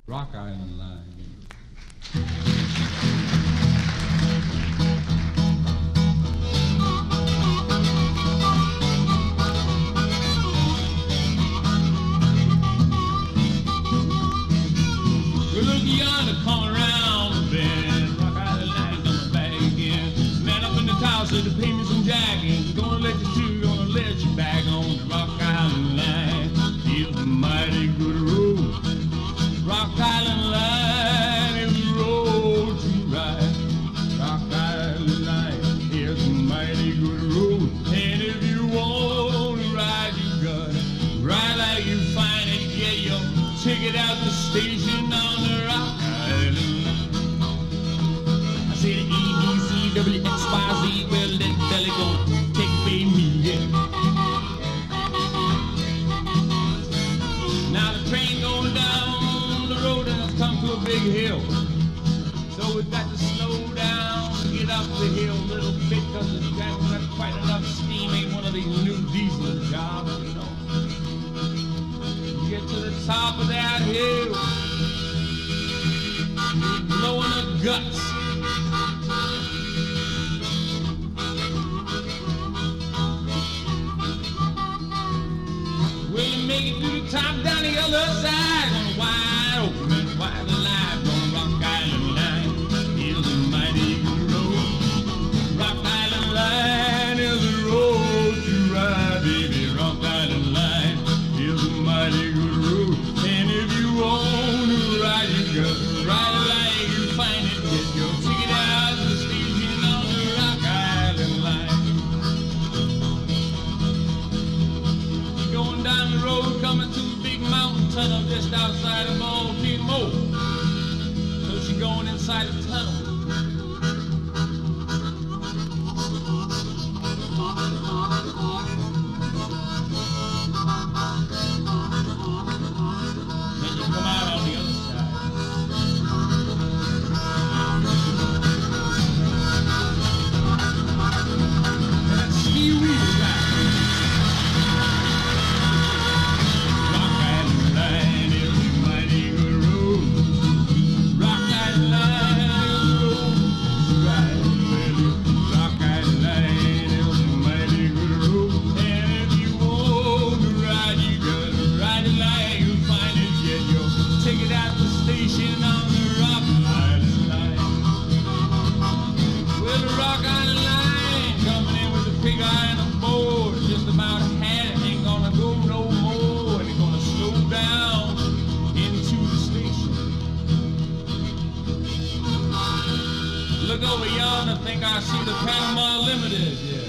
Rock Island Line. Well, look yonder, come around the bend. Rock Island Line coming back again. Man up in the tower said to pay me some jagging. Gonna let you through, gonna let you back on the Rock Island Line. It's a mighty good road. Rock Island Line is the road to ride. Rock Island Line is a mighty good road. And if you want to ride, you gotta ride like you find it. Get your ticket out the station on the Rock Island Line. I said EBCWXYZ, well, that belly gonna take away me, yeah. Now the train going down the road and it's come to a big hill. So we've got to slow down to get up the hill a little bit, because it's got not quite enough steam. Ain't one of these new diesel jobs, you know. You get to the top of that hill, you're blowing the guts. Well, you make it to the top, down the other side, on a wide open and wide alive, on Rock Island Line is a mighty good road. Rock Island Line is a road to ride, baby. Rock Island Line is a mighty good road. And if you want to ride, you gotta ride it like you find it. Get your ticket out of the station on the Rock Island Line. Going down the road, coming to a big mountain tunnel just outside of Baltimore. So she's going inside the tunnel. Then you come out on the other side. And that's ski wheel ride. Rock Island Line is a mighty good road. Rock Island Line is a road to ride, baby. Rock Island Line is a mighty good road. And if you want to ride, you gotta ride it like you find it. Get your ticket at the station on the Rock Island Line. Well, the Rock Island Line coming in with a pig eye and a board. Just about had it, ain't gonna go no more. And it's gonna slow down into the station. Look over yonder, think I see the Panama Limited, yeah.